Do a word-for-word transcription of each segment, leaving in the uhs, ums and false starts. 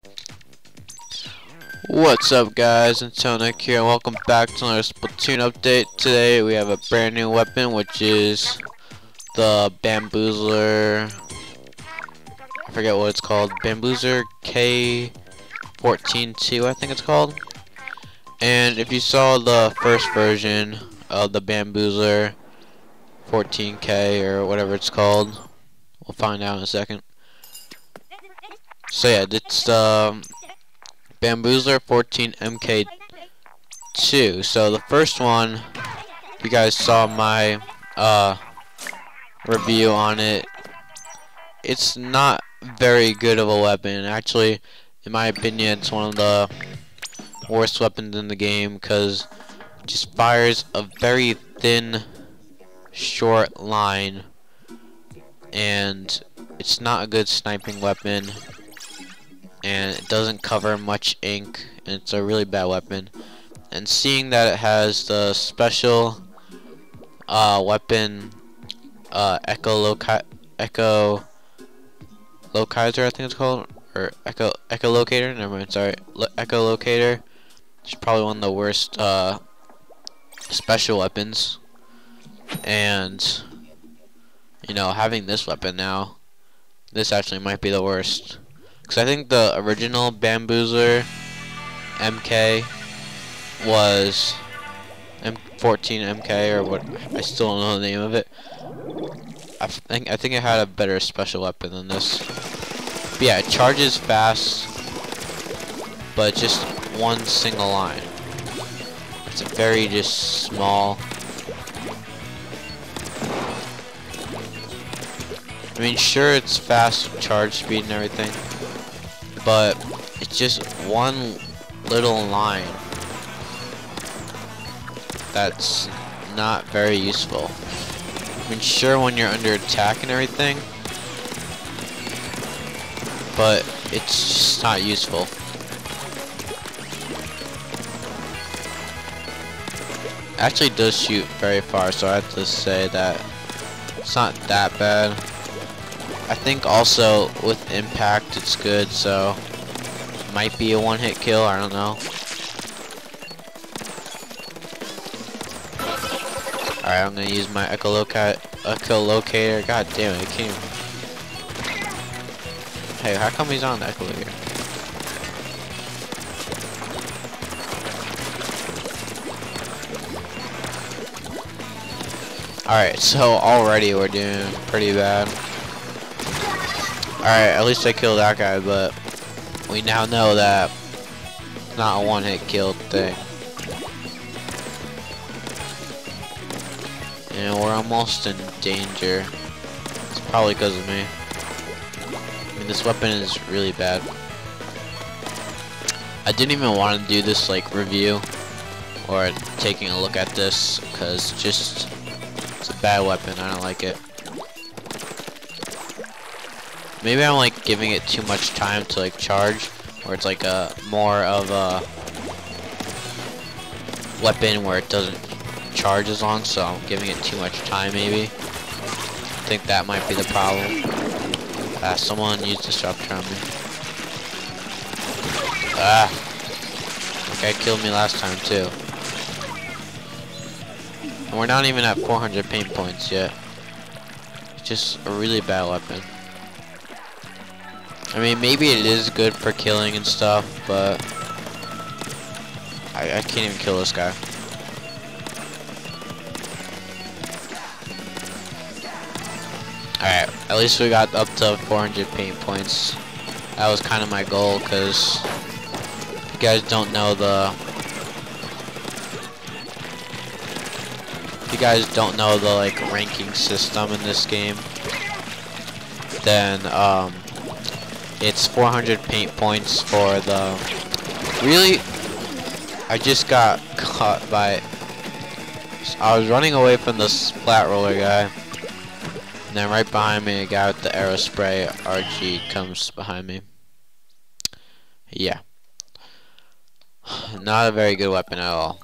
What's up, guys? Antonic here, and welcome back to another Splatoon update. Today we have a brand new weapon, which is the Bamboozler. I forget what it's called. Bamboozler K fourteen two, I think it's called. And if you saw the first version of the Bamboozler fourteen K or whatever it's called, we'll find out in a second. So yeah, it's the um, Bamboozler fourteen M K two. So the first one, you guys saw my uh, review on it. It's not very good of a weapon. Actually, in my opinion, it's one of the worst weapons in the game because it just fires a very thin, short line, and it's not a good sniping weapon. And it doesn't cover much ink, and it's a really bad weapon. And seeing that it has the special uh, weapon uh, Echo Echo Localizer, I think it's called, or Echo Echolocator. Never mind, sorry, Lo Echolocator. It's probably one of the worst uh, special weapons. And you know, having this weapon now, this actually might be the worst. Because I think the original Bamboozler M K was M fourteen M K or what, I still don't know the name of it. I think I think it had a better special weapon than this. But yeah, it charges fast, but just one single line. It's a very just small. I mean, sure, it's fast charge speed and everything, but it's just one little line that's not very useful. I mean, sure, when you're under attack and everything, but it's just not useful. It actually does shoot very far, so I have to say that it's not that bad. I think also with impact it's good, so might be a one-hit kill, I don't know. Alright, I'm gonna use my echolocator. Echolocator. God damn it, I can't even. Hey, how come he's on the echolocator? Alright, so already we're doing pretty bad. Alright, at least I killed that guy, but we now know that it's not a one-hit kill thing. And we're almost in danger. It's probably because of me. I mean, this weapon is really bad. I didn't even want to do this like review or taking a look at this because just it's a bad weapon. I don't like it. Maybe I'm like giving it too much time to like charge, or it's like a more of a weapon where it doesn't charge as long, so I'm giving it too much time maybe. I think that might be the problem. Ah, someone used disruptor on me. Ah, that guy killed me last time too. And we're not even at four hundred pain points yet. It's just a really bad weapon. I mean, maybe it is good for killing and stuff, but I, I can't even kill this guy. Alright, at least we got up to four hundred pain points. That was kind of my goal, because if you guys don't know the... If you guys don't know the, like, ranking system in this game, then, um... it's four hundred paint points for the... Really? I just got caught by... I was running away from the splat roller guy. And then right behind me, a guy with the Aerospray R G comes behind me. Yeah. Not a very good weapon at all.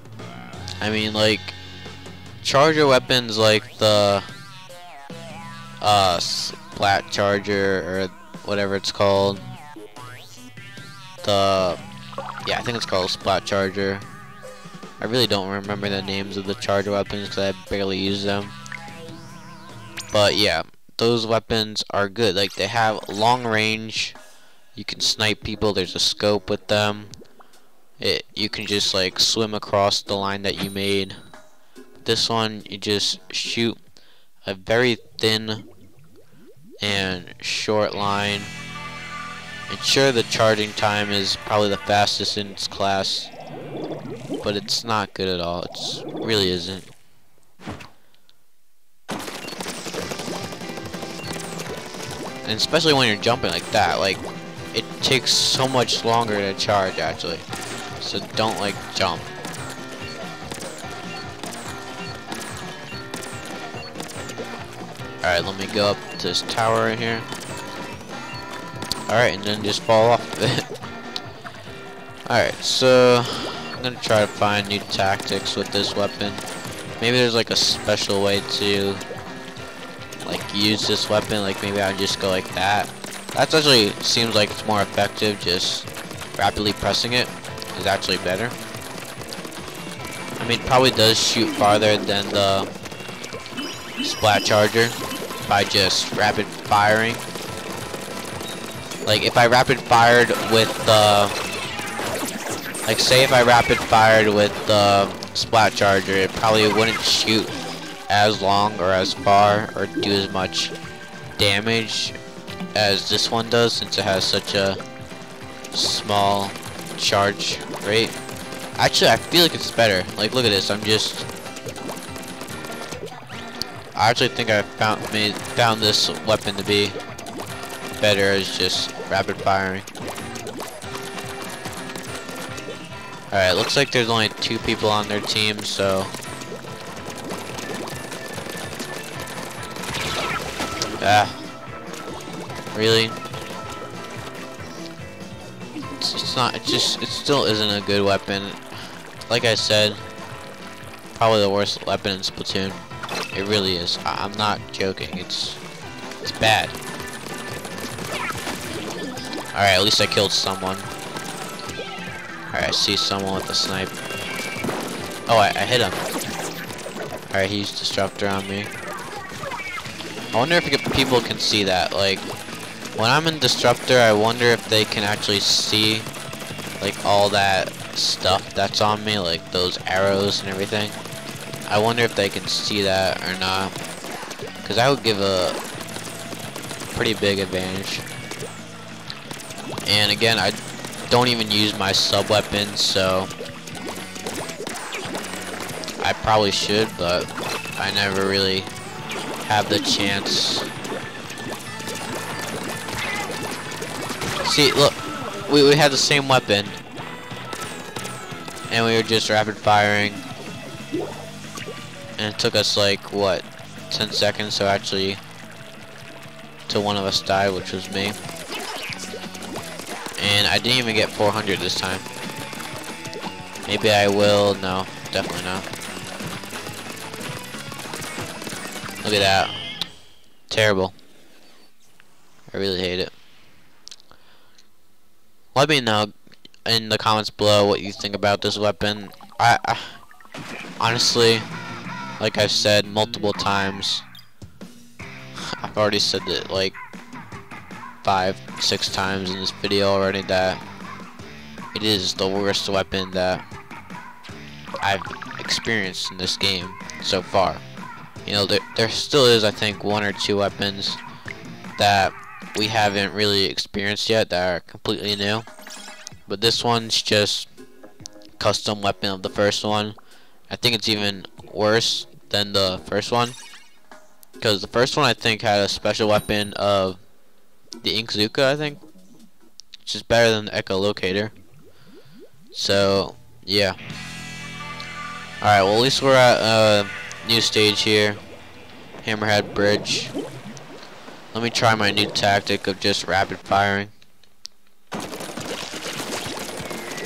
I mean, like... Charger weapons like the... uh, Splat Charger or whatever it's called. The yeah, I think it's called Splat Charger. I really don't remember the names of the charger weapons because I barely use them. But yeah, those weapons are good. Like, they have long range. You can snipe people. There's a scope with them. It you can just like swim across the line that you made. This one, you just shoot a very thin and short line. And sure, the charging time is probably the fastest in its class, but it's not good at all. It really isn't. And especially when you're jumping like that, like, it takes so much longer to charge actually. So don't like jump. Alright, let me go up to this tower right here. Alright, and then just fall off of it. Alright, so I'm gonna try to find new tactics with this weapon. Maybe there's like a special way to like use this weapon. Like maybe I just go like that. That actually seems like it's more effective. Just rapidly pressing it is actually better. I mean, it probably does shoot farther than the Splat Charger by just rapid firing. Like if I rapid fired with the, like say if I rapid fired with the Splat Charger, it probably wouldn't shoot as long or as far or do as much damage as this one does, since it has such a small charge rate. Actually, I feel like it's better. Like, look at this. I'm just. I actually think I found made found this weapon to be better as just rapid firing. Alright, looks like there's only two people on their team, so. Ah. Really? It's, it's not, it just, it still isn't a good weapon. Like I said, probably the worst weapon in Splatoon. It really is. I, I'm not joking. It's, it's bad. Alright, at least I killed someone. Alright, I see someone with a snipe. Oh, I, I hit him. Alright, he's Disruptor on me. I wonder if people can see that. Like, when I'm in Disruptor, I wonder if they can actually see, like, all that stuff that's on me, like those arrows and everything. I wonder if they can see that or not, because that would give a pretty big advantage. And again, I don't even use my sub-weapons, so I probably should, but I never really have the chance. See, look, we, we had the same weapon, and we were just rapid firing, and it took us like, what, ten seconds to actually, till one of us died, which was me. And I didn't even get four hundred this time. Maybe I will. No, definitely not. Look at that. Terrible. I really hate it. Let me know in the comments below what you think about this weapon. I, I honestly, like I've said multiple times, I've already said it like five, six times in this video already, that it is the worst weapon that I've experienced in this game so far. You know, there, there still is, I think, one or two weapons that we haven't really experienced yet that are completely new. But this one's just custom weapon of the first one. I think it's even worse than the first one, because the first one I think had a special weapon of the Inkzooka, I think, which is better than the Echolocator. So yeah. Alright, well at least we're at a new stage here, Hammerhead Bridge. Let me try my new tactic of just rapid firing.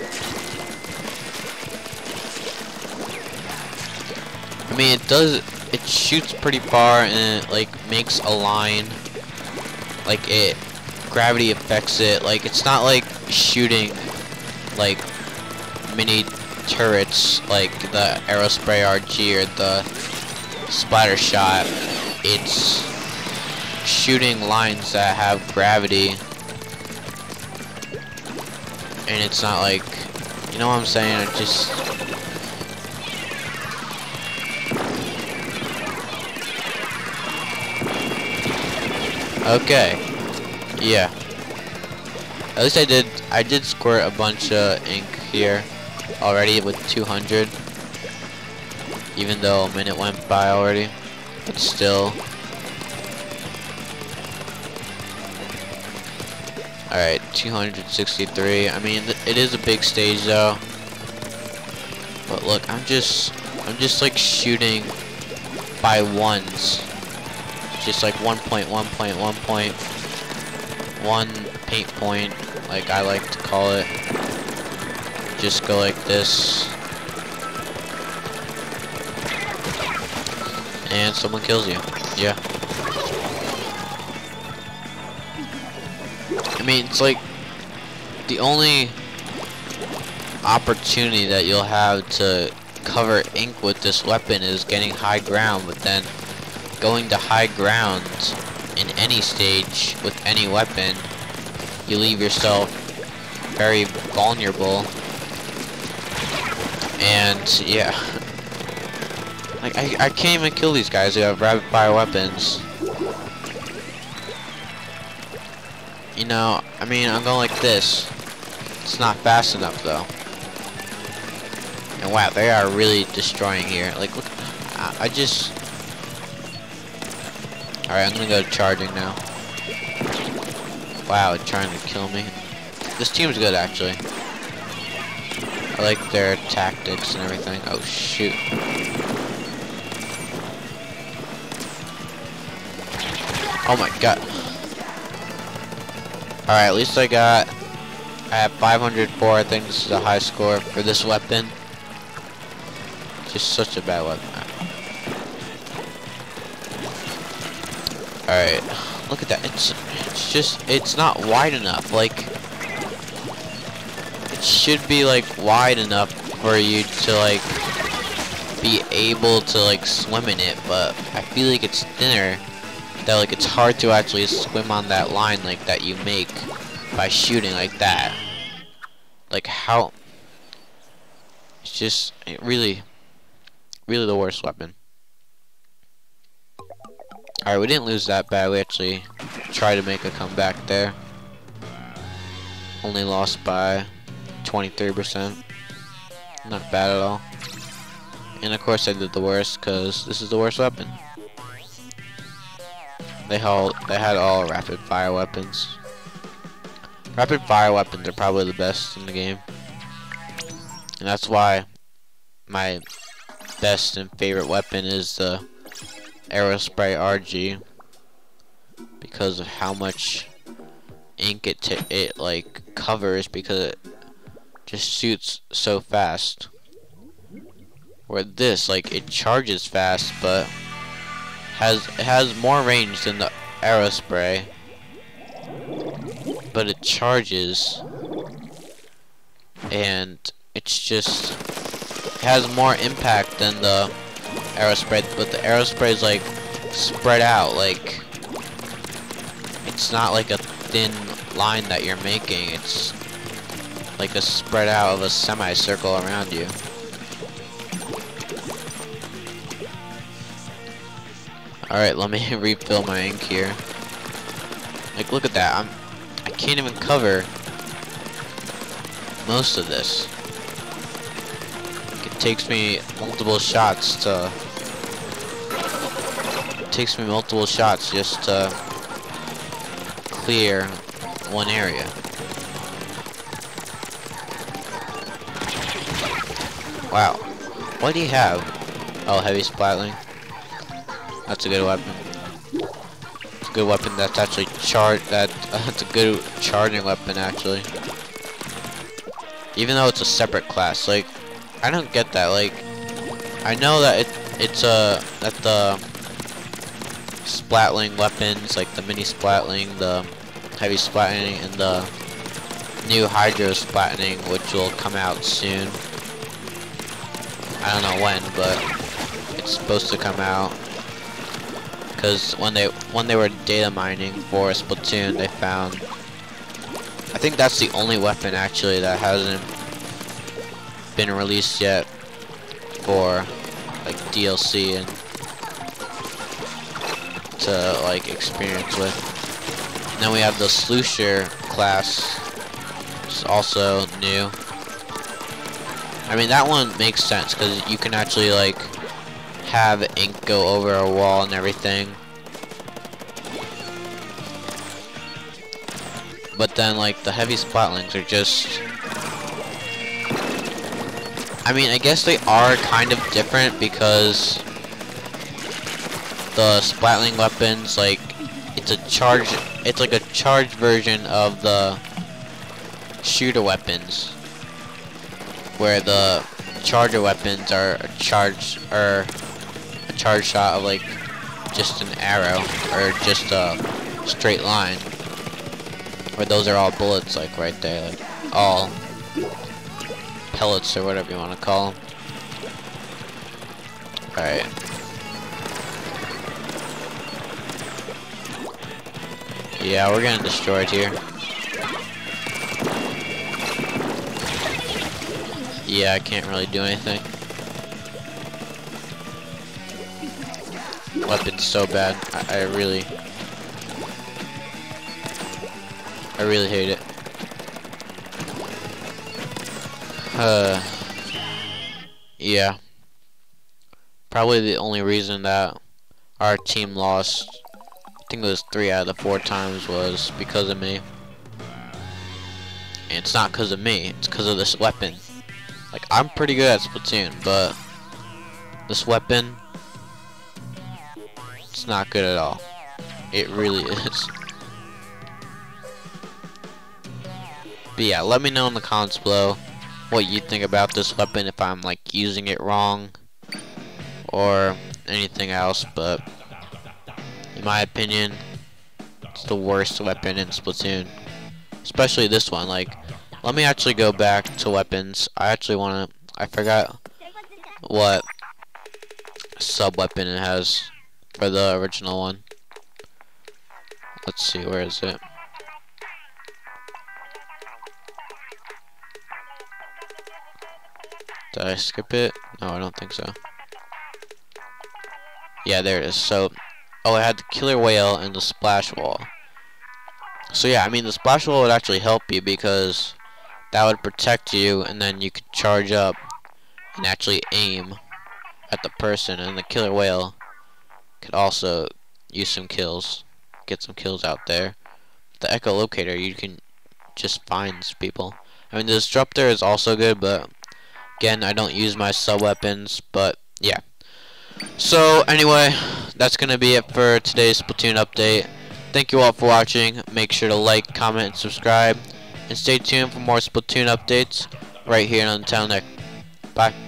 I mean, it does it shoots pretty far and it like makes a line. Like it, gravity affects it. Like it's not like shooting like mini turrets like the Aerospray R G or the Splatter Shot. It's shooting lines that have gravity, and it's not like, you know what I'm saying? It just okay, yeah. At least I did. I did squirt a bunch of ink here already with two hundred, even though a minute went by already, but still. Alright, two hundred sixty-three. I mean, it is a big stage though. But look, I'm just, I'm just like shooting by ones. Just like one point, one point, one point, one paint point, like I like to call it. Just go like this. And someone kills you. Yeah. I mean, it's like the only opportunity that you'll have to cover ink with this weapon is getting high ground, but then going to high ground in any stage with any weapon, you leave yourself very vulnerable. And yeah, like I, I can't even kill these guys who have rapid fire weapons. You know, I mean, I'm going like this. It's not fast enough though. And wow, they are really destroying here. Like, look, I, I just. All right, I'm gonna go charging now. Wow, trying to kill me. This team's good actually. I like their tactics and everything. Oh shoot. Oh my god. Alright, at least I got, I have five hundred four, I think this is a high score for this weapon. Just such a bad weapon. Alright, look at that, it's, it's just, it's not wide enough, like, it should be like wide enough for you to like, be able to like swim in it, but I feel like it's thinner. That like it's hard to actually swim on that line like that you make by shooting like that. Like how it's just it really really the worst weapon. Alright, we didn't lose that bad. We actually tried to make a comeback there. Only lost by twenty-three percent. Not bad at all. And of course I did the worst because this is the worst weapon. They all they had all rapid fire weapons. Rapid fire weapons are probably the best in the game, and that's why my best and favorite weapon is the Aerospray R G, because of how much ink it t it like covers, because it just shoots so fast. Where this, like, it charges fast, but has it has more range than the Aerospray, but it charges, and it's just it has more impact than the Aerospray. But the Aerospray is like spread out, like it's not like a thin line that you're making. It's like a spread out of a semicircle around you. Alright, let me refill my ink here. Like, look at that. I'm I can't even cover most of this. It takes me multiple shots to it takes me multiple shots just to clear one area. Wow. What do you have? Oh, heavy splatling. That's a good weapon. It's a good weapon. That's actually char. That uh, that's a good charging weapon, actually. Even though it's a separate class, like I don't get that. Like I know that it it's uh that the splatling weapons, like the mini splatling, the heavy splatling, and the new hydro splatling, which will come out soon. I don't know when, but it's supposed to come out. Because when they when they were data mining for Splatoon, they found, I think that's the only weapon actually that hasn't been released yet for like D L C and to like experience with. And then we have the Slusher class, which is also new. I mean, that one makes sense because you can actually like have ink go over a wall and everything. But then like the heavy splatlings are just, I mean, I guess they are kind of different because the splatling weapons, like, it's a charge, it's like a charged version of the shooter weapons, where the charger weapons are a charge, or a charge shot of like just an arrow or just a straight line, where those are all bullets, like right there, like all pellets or whatever you want to call them. Alright. Yeah, we're getting destroyed here. Yeah, I can't really do anything. Weapon's so bad. I, I really... I really hate it. Uh... Yeah. Probably the only reason that our team lost, I think it was three out of the four times, was because of me. And it's not because of me, it's because of this weapon. Like, I'm pretty good at Splatoon, but this weapon, it's not good at all. It really is. But yeah, let me know in the comments below what you think about this weapon, if I'm like using it wrong or anything else. But in my opinion, it's the worst weapon in Splatoon, especially this one. Like, let me actually go back to weapons. I actually want to, I forgot what sub weapon it has for the original one. Let's see, where is it? Did I skip it? No, I don't think so. Yeah, there it is. So, oh, I had the killer whale and the splash wall. So yeah, I mean, the splash wall would actually help you because that would protect you, and then you could charge up and actually aim at the person, and the killer whale could also use some kills, get some kills out there. The echolocator, you can just find people. I mean, the disruptor is also good, but again, I don't use my sub weapons. But yeah. So anyway, that's gonna be it for today's Splatoon update. Thank you all for watching. Make sure to like, comment, and subscribe, and stay tuned for more Splatoon updates right here on Nintendo Next. Bye.